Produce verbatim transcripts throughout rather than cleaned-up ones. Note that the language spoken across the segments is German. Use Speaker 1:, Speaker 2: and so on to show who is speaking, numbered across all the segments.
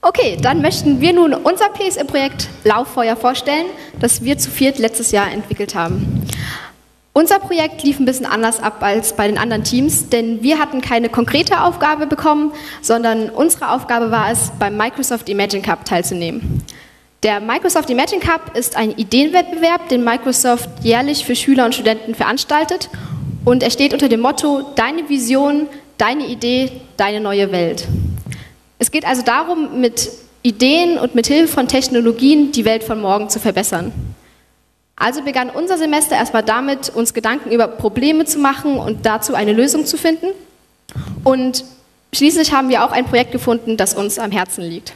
Speaker 1: Okay, dann möchten wir nun unser P S E-Projekt Lauffeuer vorstellen, das wir zu viert letztes Jahr entwickelt haben. Unser Projekt lief ein bisschen anders ab als bei den anderen Teams, denn wir hatten keine konkrete Aufgabe bekommen, sondern unsere Aufgabe war es, beim Microsoft Imagine Cup teilzunehmen. Der Microsoft Imagine Cup ist ein Ideenwettbewerb, den Microsoft jährlich für Schüler und Studenten veranstaltet, und er steht unter dem Motto: Deine Vision, deine Idee, deine neue Welt. Es geht also darum, mit Ideen und mit Hilfe von Technologien die Welt von morgen zu verbessern. Also begann unser Semester erstmal damit, uns Gedanken über Probleme zu machen und dazu eine Lösung zu finden. Und schließlich haben wir auch ein Projekt gefunden, das uns am Herzen liegt.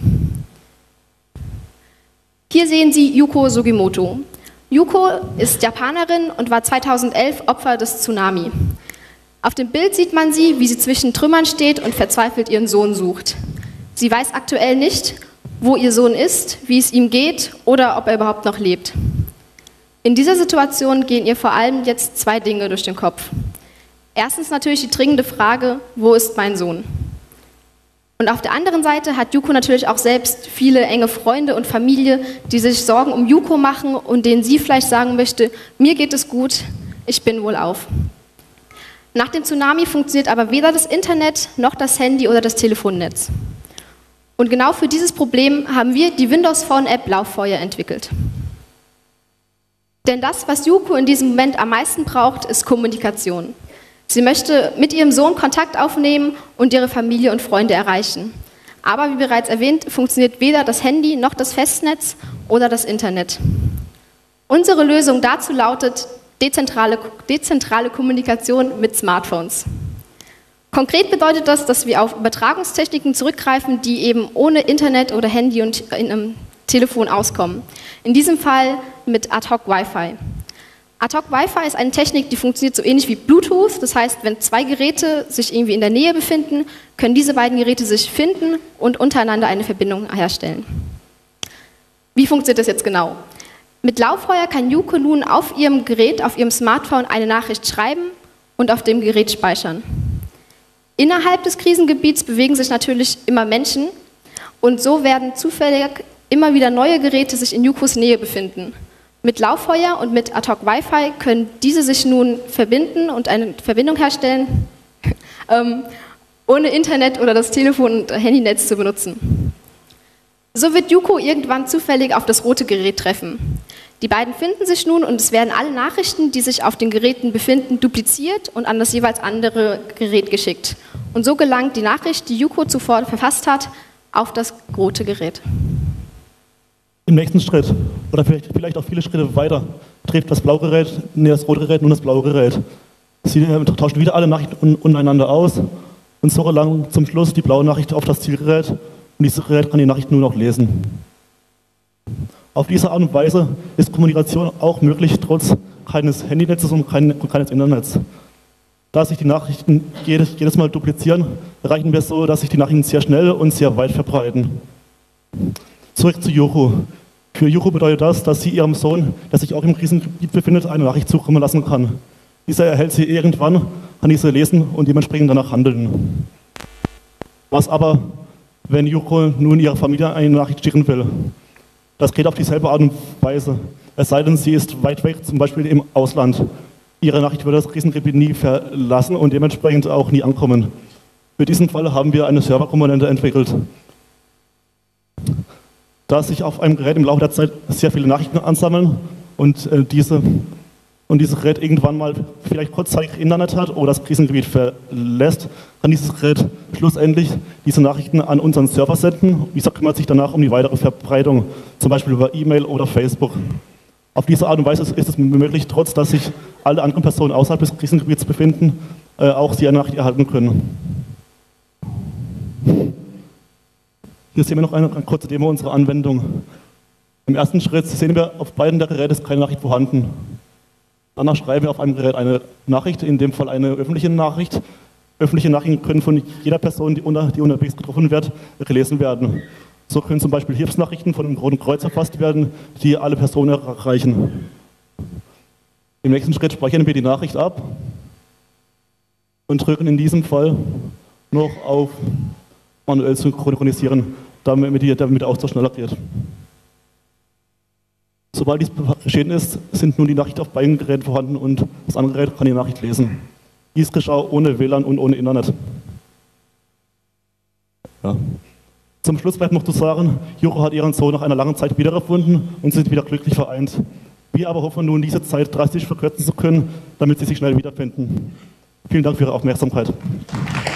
Speaker 1: Hier sehen Sie Yuko Sugimoto. Yuko ist Japanerin und war zweitausendelf Opfer des Tsunami. Auf dem Bild sieht man sie, wie sie zwischen Trümmern steht und verzweifelt ihren Sohn sucht. Sie weiß aktuell nicht, wo ihr Sohn ist, wie es ihm geht oder ob er überhaupt noch lebt. In dieser Situation gehen ihr vor allem jetzt zwei Dinge durch den Kopf. Erstens natürlich die dringende Frage: Wo ist mein Sohn? Und auf der anderen Seite hat Yuko natürlich auch selbst viele enge Freunde und Familie, die sich Sorgen um Yuko machen und denen sie vielleicht sagen möchte: Mir geht es gut, ich bin wohlauf. Nach dem Tsunami funktioniert aber weder das Internet noch das Handy oder das Telefonnetz. Und genau für dieses Problem haben wir die Windows Phone App Lauffeuer entwickelt. Denn das, was Yuko in diesem Moment am meisten braucht, ist Kommunikation. Sie möchte mit ihrem Sohn Kontakt aufnehmen und ihre Familie und Freunde erreichen. Aber wie bereits erwähnt, funktioniert weder das Handy noch das Festnetz oder das Internet. Unsere Lösung dazu lautet dezentrale, dezentrale Kommunikation mit Smartphones. Konkret bedeutet das, dass wir auf Übertragungstechniken zurückgreifen, die eben ohne Internet oder Handy und in einem Telefon auskommen. In diesem Fall mit Ad-Hoc-Wi-Fi. Ad-Hoc-Wi-Fi ist eine Technik, die funktioniert so ähnlich wie Bluetooth. Das heißt, wenn zwei Geräte sich irgendwie in der Nähe befinden, können diese beiden Geräte sich finden und untereinander eine Verbindung herstellen. Wie funktioniert das jetzt genau? Mit Lauffeuer kann Yuko nun auf ihrem Gerät, auf ihrem Smartphone eine Nachricht schreiben und auf dem Gerät speichern. Innerhalb des Krisengebiets bewegen sich natürlich immer Menschen und so werden zufällig immer wieder neue Geräte sich in Yukos Nähe befinden. Mit Lauffeuer und mit Ad-Hoc-Wi-Fi können diese sich nun verbinden und eine Verbindung herstellen, ähm, ohne Internet oder das Telefon- und Handynetz zu benutzen. So wird Yuko irgendwann zufällig auf das rote Gerät treffen. Die beiden finden sich nun und es werden alle Nachrichten, die sich auf den Geräten befinden, dupliziert und an das jeweils andere Gerät geschickt. Und so gelangt die Nachricht, die Yuko zuvor verfasst hat, auf das rote Gerät.
Speaker 2: Im nächsten Schritt, oder vielleicht, vielleicht auch viele Schritte weiter, trifft das blaue Gerät, nee, das rote Gerät nun das blaue Gerät. Sie äh, tauschen wieder alle Nachrichten un untereinander aus und so gelangt zum Schluss die blaue Nachricht auf das Zielgerät und dieses Gerät kann die Nachricht nur noch lesen. Auf diese Art und Weise ist Kommunikation auch möglich, trotz keines Handynetzes und kein, keines Internets. Da sich die Nachrichten jedes, jedes Mal duplizieren, erreichen wir es so, dass sich die Nachrichten sehr schnell und sehr weit verbreiten. Zurück zu Yuko. Für Yuko bedeutet das, dass sie ihrem Sohn, der sich auch im Krisengebiet befindet, eine Nachricht zukommen lassen kann. Dieser erhält sie irgendwann, kann diese lesen und dementsprechend danach handeln. Was aber, wenn Yuko nun ihrer Familie eine Nachricht schicken will? Das geht auf dieselbe Art und Weise, es sei denn, sie ist weit weg, zum Beispiel im Ausland. Ihre Nachricht würde das Krisengebiet nie verlassen und dementsprechend auch nie ankommen. Für diesen Fall haben wir eine Serverkomponente entwickelt. Da sich auf einem Gerät im Laufe der Zeit sehr viele Nachrichten ansammeln und, äh, diese, und dieses Gerät irgendwann mal vielleicht kurzzeitig Internet hat oder das Krisengebiet verlässt, kann dieses Gerät schlussendlich diese Nachrichten an unseren Server senden. Dieser kümmert sich danach um die weitere Verbreitung, zum Beispiel über E-Mail oder Facebook. Auf diese Art und Weise ist es möglich, trotz dass sich alle anderen Personen außerhalb des Krisengebiets befinden, äh, auch sie eine Nachricht erhalten können. Hier sehen wir noch eine, eine kurze Demo unserer Anwendung. Im ersten Schritt sehen wir, auf beiden der Geräte ist keine Nachricht vorhanden. Danach schreiben wir auf einem Gerät eine Nachricht, in dem Fall eine öffentliche Nachricht. Öffentliche Nachrichten können von jeder Person, die, unter, die unterwegs getroffen wird, gelesen werden. So können zum Beispiel Hilfsnachrichten von dem Roten Kreuz erfasst werden, die alle Personen erreichen. Im nächsten Schritt speichern wir die Nachricht ab und drücken in diesem Fall noch auf manuell synchronisieren. damit, die, damit der Austausch schneller geht. Sobald dies geschehen ist, sind nun die Nachrichten auf beiden Geräten vorhanden und das andere Gerät kann die Nachricht lesen. Dies geschah ohne W L A N und ohne Internet. Ja. Zum Schluss bleibt noch zu sagen, Juro hat ihren Sohn nach einer langen Zeit wiedergefunden und sie sind wieder glücklich vereint. Wir aber hoffen nun, diese Zeit drastisch verkürzen zu können, damit sie sich schnell wiederfinden. Vielen Dank für Ihre Aufmerksamkeit.